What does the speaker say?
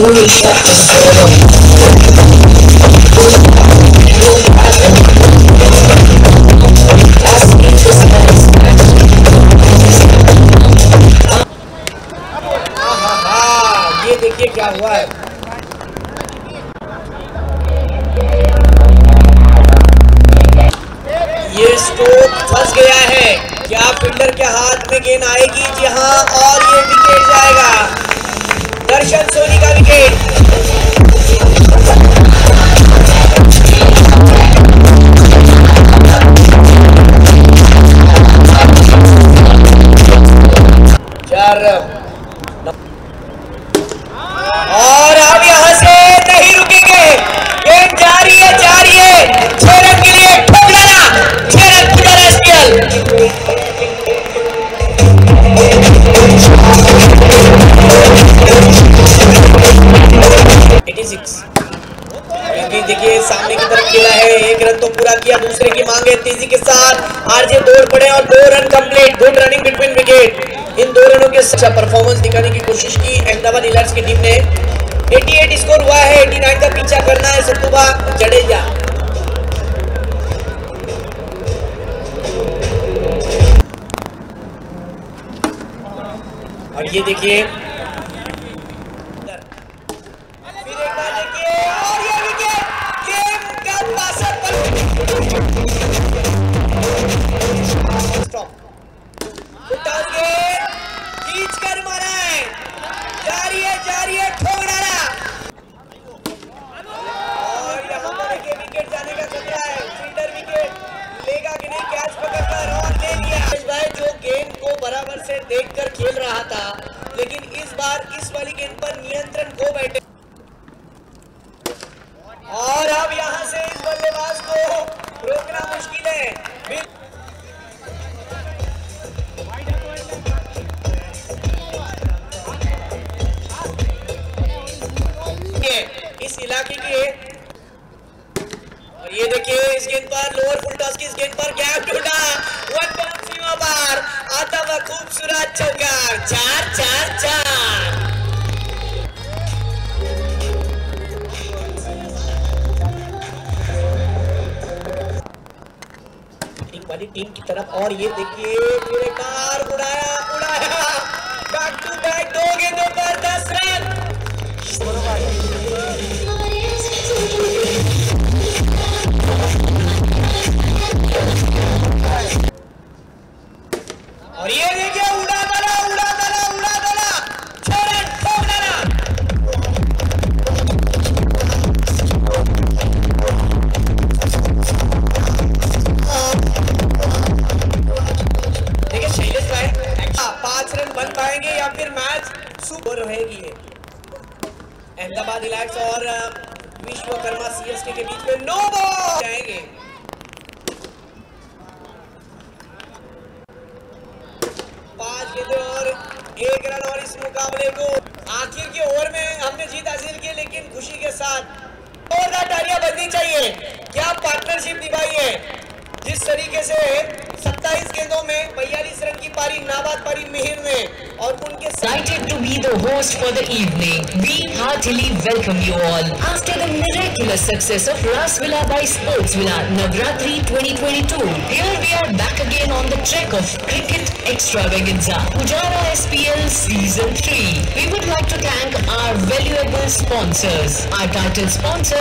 ये देखिए क्या हुआ है। ये स्ट्रोक फंस गया है, क्या फील्डर के हाथ में गेंद आएगी? जी हाँ, और ये विकेट जाएगा। दर्शन सोनी का विकेट। चार और अब यहां से नहीं रुकेंगे, गेंद जारी है 6 रन के लिए ठोकना, 6 रन पुटर एसपीएल। 86। देखिए सामने की तरफ खेला है, 1 रन तो पूरा किया, दूसरे की मांगे तेजी के साथ आरजे दौड़ पड़े और 2 run complete. Good running between wicket. इन 2 रनों के अच्छा परफॉर्मेंस दिखाने की कोशिश की अहमदाबाद इलाइट्स की टीम ने। 88 स्कोर हुआ है, 89 का पीछा करना है सतुबा जडेजा। और ये देखिए फिर एक बार देखिए, और ये विकेट, गेम का पासर स्टॉप, खींच कर मारा है, जारी है ठोक डाला। और यहाँ पर एक विकेट जाने का खतरा है, फील्डर विकेट लेगा कि नहीं, कैच पकड़कर और ले लिया। भाई जो गेंद को बराबर से देखकर खेल रहा था, लेकिन इस बार इस वाली गेंद पर नियंत्रण खो बैठे। और अब यहां से इस बल्लेबाज को रोकना मुश्किल है। इस इलाके के, और ये देखिए इस गेंद पर लोअर फुल टॉस की इस गेंद पर गैप टूटा, 1 बाउंस सीमा पार, आता हुआ खूबसूरत चौका। 4-4-4। वाली टीम की तरफ, और ये देखिए फिर एक बार उड़ाया बैक टू बैक 2 गेंदों पर 10 रन। और ये देखिए उड़ा डाला 6 रन ठोक डाला। देखिए शैलेश भाई 5 रन बन पाएंगे या फिर मैच सुपर रहेगी। अहमदाबाद इलाइट्स और विश्वकर्मा सीएसके के बीच में नो बॉल जाएंगे। 5 गेंदें और 1 रन, और इस मुकाबले को आखिर के ओवर में हमने जीत हासिल की, लेकिन खुशी के साथ और तालियां बजनी चाहिए। क्या पार्टनरशिप निभाई है, जिस तरीके से 27 गेंदों में 42 रन की पारी नाबाद पारी मिहिर ने, और उनके Excited to be the host for the evening. We heartily welcome you all. After the miraculous success of Rasvilla by Sportsvilla Navratri 2022, here we are back again on the trek of cricket extravaganza, Pujara SPL Season 3. We would like to thank our valuable sponsors. Our title sponsor